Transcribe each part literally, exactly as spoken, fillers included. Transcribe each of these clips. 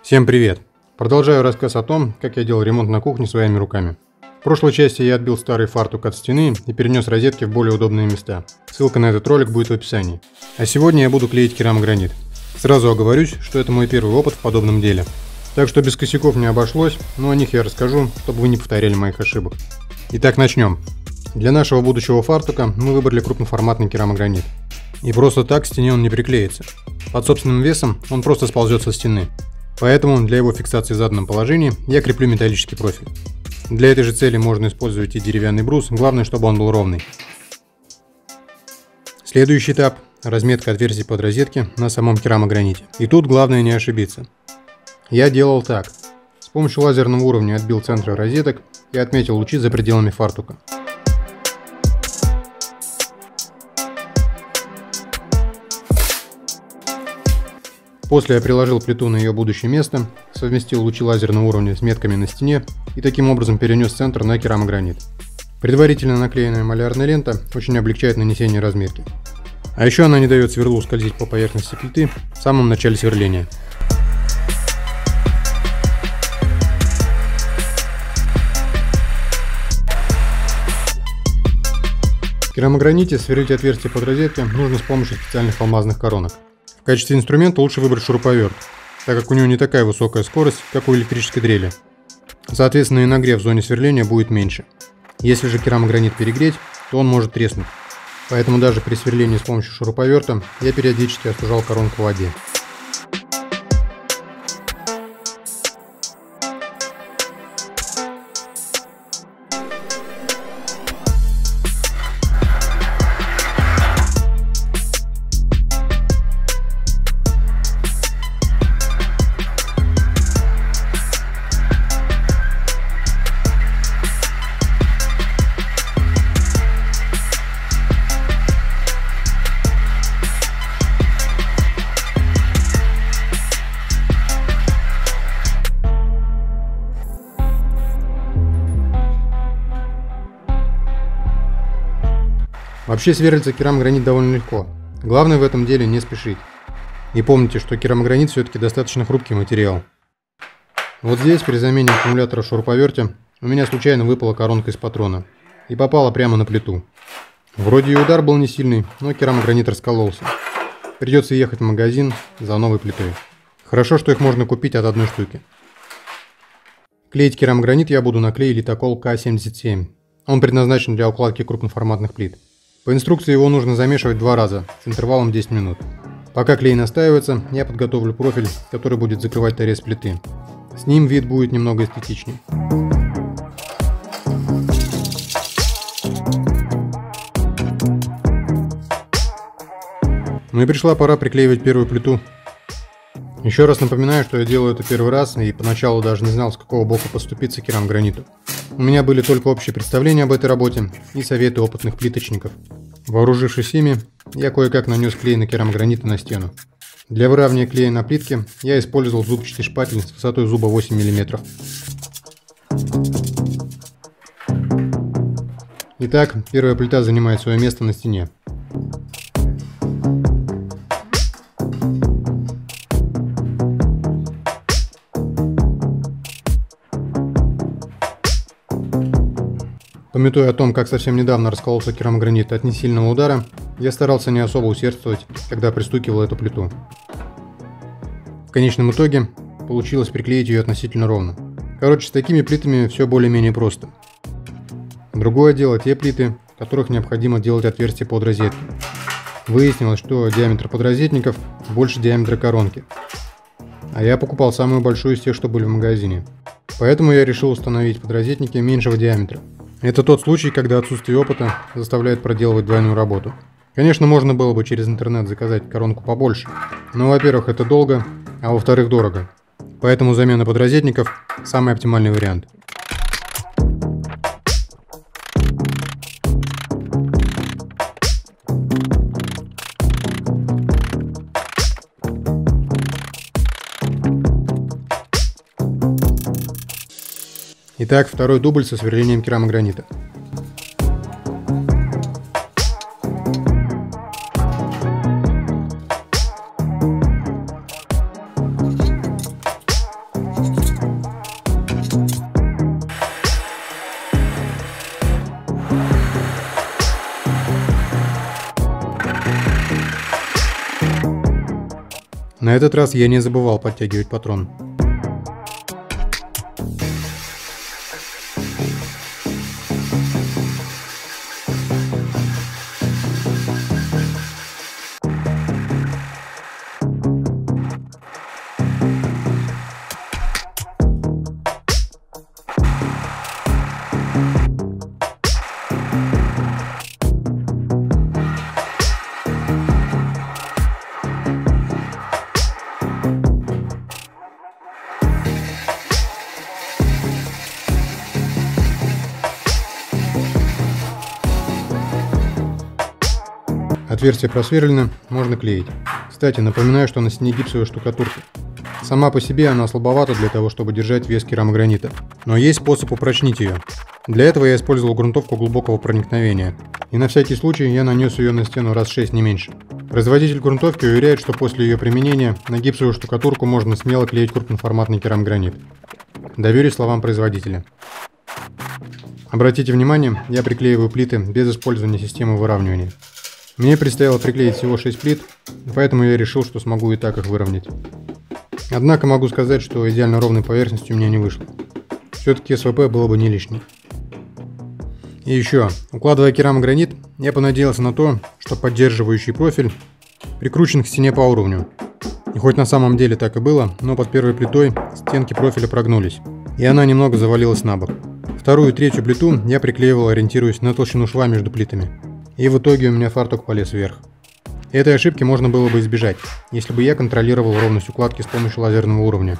Всем привет! Продолжаю рассказ о том, как я делал ремонт на кухне своими руками. В прошлой части я отбил старый фартук от стены и перенес розетки в более удобные места. Ссылка на этот ролик будет в описании. А сегодня я буду клеить керамогранит. Сразу оговорюсь, что это мой первый опыт в подобном деле. Так что без косяков не обошлось, но о них я расскажу, чтобы вы не повторяли моих ошибок. Итак, начнем. Для нашего будущего фартука мы выбрали крупноформатный керамогранит. И просто так к стене он не приклеится. Под собственным весом он просто сползет со стены. Поэтому для его фиксации в заданном положении я креплю металлический профиль. Для этой же цели можно использовать и деревянный брус, главное, чтобы он был ровный. Следующий этап – разметка отверстий под розетки на самом керамограните. И тут главное не ошибиться. Я делал так. С помощью лазерного уровня отбил центры розеток и отметил лучи за пределами фартука. После я приложил плиту на ее будущее место, совместил лучи лазерного уровня с метками на стене и таким образом перенес центр на керамогранит. Предварительно наклеенная малярная лента очень облегчает нанесение разметки. А еще она не дает сверлу скользить по поверхности плиты в самом начале сверления. В керамограните сверлить отверстие под розетки нужно с помощью специальных алмазных коронок. В качестве инструмента лучше выбрать шуруповерт, так как у него не такая высокая скорость, как у электрической дрели. Соответственно, и нагрев в зоне сверления будет меньше. Если же керамогранит перегреть, то он может треснуть. Поэтому даже при сверлении с помощью шуруповерта я периодически остужал коронку в воде. Вообще сверлится керамогранит довольно легко. Главное в этом деле не спешить. И помните, что керамогранит все-таки достаточно хрупкий материал. Вот здесь при замене аккумулятора в шуруповерте у меня случайно выпала коронка из патрона и попала прямо на плиту. Вроде и удар был не сильный, но керамогранит раскололся. Придется ехать в магазин за новой плитой. Хорошо, что их можно купить от одной штуки. Клеить керамогранит я буду на клей литокол К семьдесят семь. Он предназначен для укладки крупноформатных плит. По инструкции его нужно замешивать два раза с интервалом десять минут. Пока клей настаивается, я подготовлю профиль, который будет закрывать торец плиты. С ним вид будет немного эстетичнее. Ну и пришла пора приклеивать первую плиту. Еще раз напоминаю, что я делаю это первый раз и поначалу даже не знал, с какого бока поступиться керамограниту. У меня были только общие представления об этой работе и советы опытных плиточников. Вооружившись ими, я кое-как нанес клей на керамогранит и на стену. Для выравнивания клея на плитке я использовал зубчатый шпатель с высотой зуба восемь миллиметров. Итак, первая плита занимает свое место на стене. Памятуя о том, как совсем недавно раскололся керамогранит от несильного удара, я старался не особо усердствовать, когда пристукивал эту плиту. В конечном итоге получилось приклеить ее относительно ровно. Короче, с такими плитами все более-менее просто. Другое дело те плиты, в которых необходимо делать отверстия под розетки. Выяснилось, что диаметр подрозетников больше диаметра коронки. А я покупал самую большую из тех, что были в магазине. Поэтому я решил установить подрозетники меньшего диаметра. Это тот случай, когда отсутствие опыта заставляет проделывать двойную работу. Конечно, можно было бы через интернет заказать коронку побольше, но, во-первых, это долго, а во-вторых, дорого. Поэтому замена подрозетников – самый оптимальный вариант. Итак, второй дубль со сверлением керамогранита. этот раз я не забывал подтягивать патрон. Отверстие просверлено, можно клеить. Кстати, напоминаю, что на стене гипсовая штукатурка. Сама по себе она слабовата для того, чтобы держать вес керамогранита. Но есть способ упрочнить ее. Для этого я использовал грунтовку глубокого проникновения. И на всякий случай я нанес ее на стену раз шесть, не меньше. Производитель грунтовки уверяет, что после ее применения на гипсовую штукатурку можно смело клеить крупноформатный керамогранит. Доверюсь словам производителя. Обратите внимание, я приклеиваю плиты без использования системы выравнивания. Мне предстояло приклеить всего шесть плит, поэтому я решил, что смогу и так их выровнять. Однако могу сказать, что идеально ровной поверхности у меня не вышло. Все-таки эс вэ пэ было бы не лишней. И еще, укладывая керамогранит, я понадеялся на то, что поддерживающий профиль прикручен к стене по уровню. И хоть на самом деле так и было, но под первой плитой стенки профиля прогнулись, и она немного завалилась на бок. Вторую и третью плиту я приклеивал, ориентируясь на толщину шва между плитами. И в итоге у меня фартук полез вверх. Этой ошибки можно было бы избежать, если бы я контролировал ровность укладки с помощью лазерного уровня.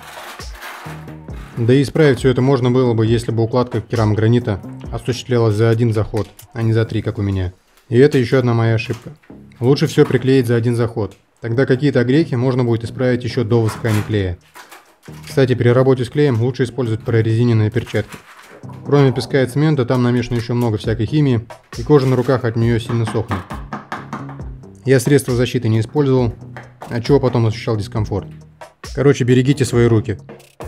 Да и исправить все это можно было бы, если бы укладка керамогранита осуществлялась за один заход, а не за три, как у меня. И это еще одна моя ошибка. Лучше все приклеить за один заход. Тогда какие-то огрехи можно будет исправить еще до высыхания клея. Кстати, при работе с клеем лучше использовать прорезиненные перчатки. Кроме песка и цемента, там намешано еще много всякой химии, и кожа на руках от нее сильно сохнет. Я средства защиты не использовал, от чего потом ощущал дискомфорт. Короче, берегите свои руки.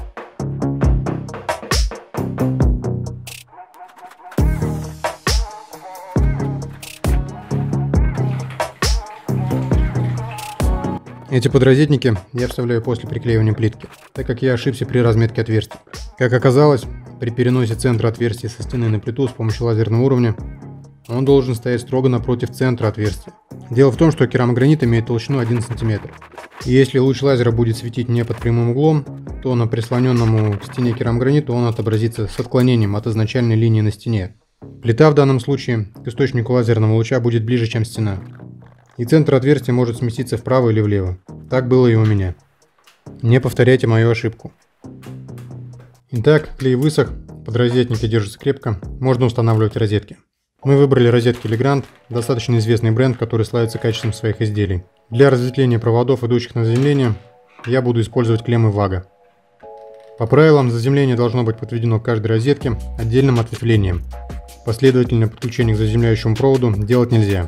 Эти подрозетники я вставляю после приклеивания плитки, так как я ошибся при разметке отверстий. Как оказалось, при переносе центра отверстия со стены на плиту с помощью лазерного уровня, он должен стоять строго напротив центра отверстия. Дело в том, что керамогранит имеет толщину один сантиметр. И если луч лазера будет светить не под прямым углом, то на прислоненному к стене керамограниту он отобразится с отклонением от изначальной линии на стене. Плита в данном случае к источнику лазерного луча будет ближе, чем стена. И центр отверстия может сместиться вправо или влево. Так было и у меня. Не повторяйте мою ошибку. Итак, клей высох, подрозетники держатся крепко, можно устанавливать розетки. Мы выбрали розетки Legrand, достаточно известный бренд, который славится качеством своих изделий. Для разветвления проводов, идущих на заземление, я буду использовать клеммы Waga. По правилам, заземление должно быть подведено к каждой розетке отдельным ответвлением. Последовательное подключение к заземляющему проводу делать нельзя.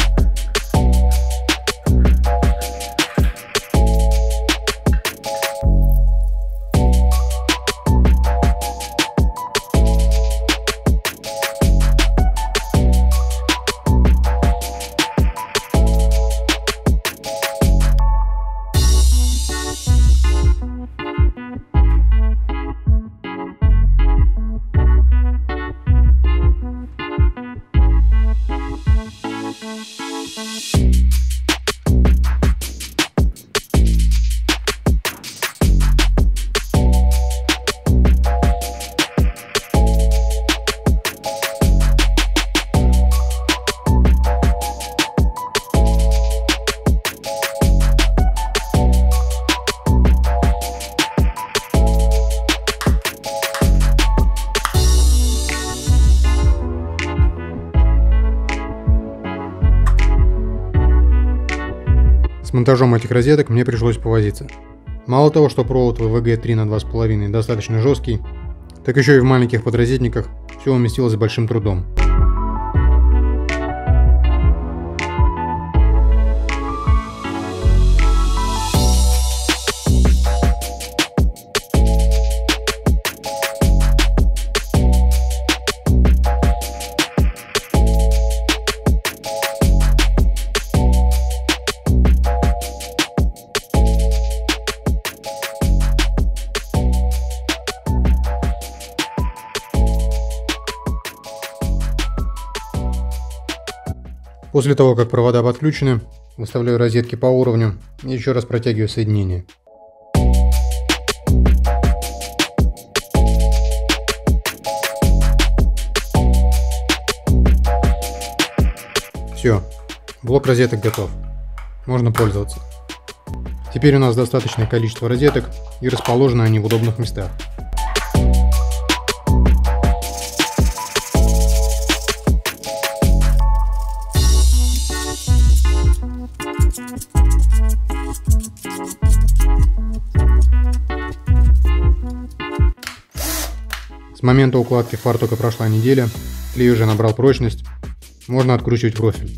С монтажом этих розеток мне пришлось повозиться. Мало того, что провод вэ вэ гэ три на два с половиной достаточно жесткий, так еще и в маленьких подрозетниках все уместилось с большим трудом. После того, как провода подключены, выставляю розетки по уровню и еще раз протягиваю соединение. Все, блок розеток готов. Можно пользоваться. Теперь у нас достаточное количество розеток и расположены они в удобных местах. С момента укладки фартука прошла неделя, клей уже набрал прочность, можно откручивать профиль.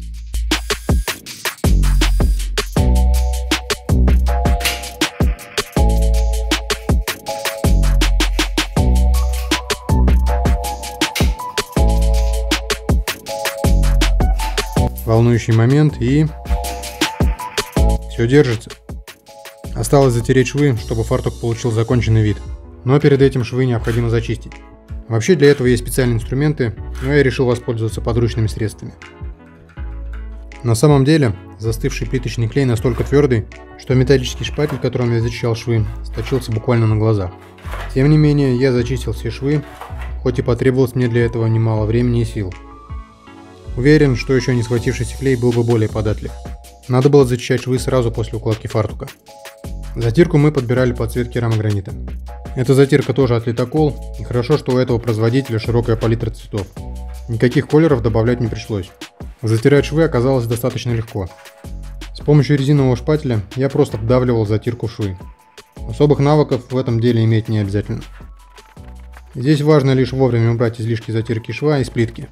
Волнующий момент, и все держится. Осталось затереть швы, чтобы фартук получил законченный вид. Но перед этим швы необходимо зачистить. Вообще для этого есть специальные инструменты, но я решил воспользоваться подручными средствами. На самом деле застывший плиточный клей настолько твердый, что металлический шпатель, которым я зачищал швы, сточился буквально на глазах. Тем не менее, я зачистил все швы, хоть и потребовалось мне для этого немало времени и сил. Уверен, что еще не схватившийся клей был бы более податлив. Надо было зачищать швы сразу после укладки фартука. Затирку мы подбирали под цвет керамогранита. Эта затирка тоже от литокол, и хорошо, что у этого производителя широкая палитра цветов. Никаких колеров добавлять не пришлось. Затирать швы оказалось достаточно легко. С помощью резинового шпателя я просто вдавливал затирку в швы. Особых навыков в этом деле иметь не обязательно. Здесь важно лишь вовремя убрать излишки затирки шва из плитки.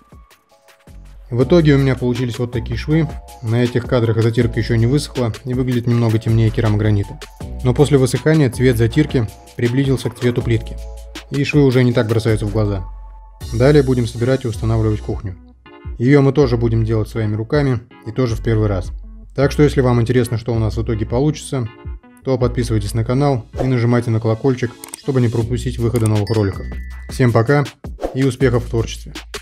В итоге у меня получились вот такие швы. На этих кадрах затирка еще не высохла и выглядит немного темнее керамогранита. Но после высыхания цвет затирки приблизился к цвету плитки, и швы уже не так бросаются в глаза. Далее будем собирать и устанавливать кухню. Ее мы тоже будем делать своими руками и тоже в первый раз. Так что если вам интересно, что у нас в итоге получится, то подписывайтесь на канал и нажимайте на колокольчик, чтобы не пропустить выхода новых роликов. Всем пока и успехов в творчестве!